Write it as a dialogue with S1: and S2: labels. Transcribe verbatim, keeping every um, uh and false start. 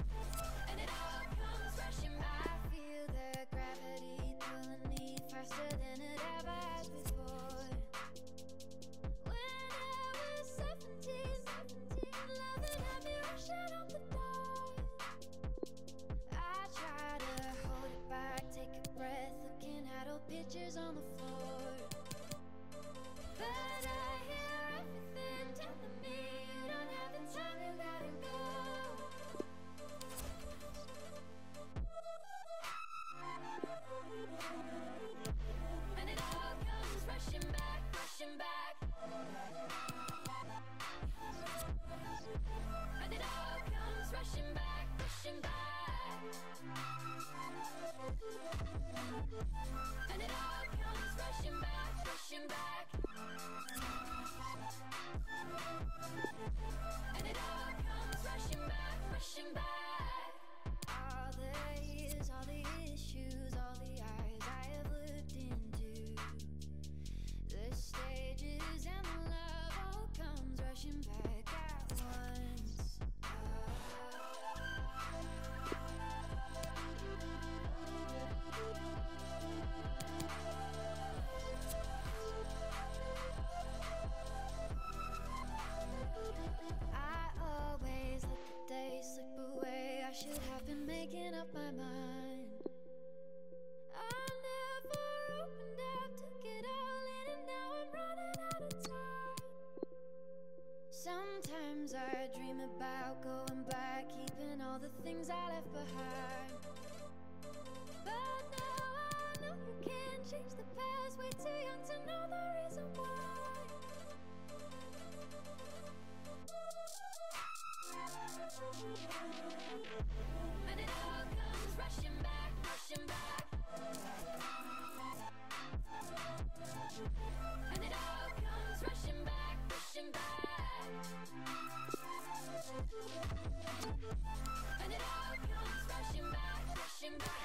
S1: and it all comes rushing back. I feel the gravity pulling me faster than it ever has before. When I was seventeen, loving at me rushing out the door. I try to hold it back, take a breath, looking at old pictures on the floor. But I hear everything telling me you don't have the time, you gotta go. And it all comes rushing back, rushing back. And it all comes rushing back, rushing back. And it all comes rushing back, rushing back. And it all comes rushing back, rushing back. All the years, all the issues, all the eyes I have looked into, the stages and the love all comes rushing back at once. I always let the days slip away. I should have been making up my mind. I never opened up, took it all in, and now I'm running out of time. Sometimes I dream about going back, keeping all the things I left behind. But now I know you can't change the past, way too young to know the reason why. And it all comes rushing back, rushing back. And it all comes rushing back, rushing back. And it all comes rushing back, rushing back.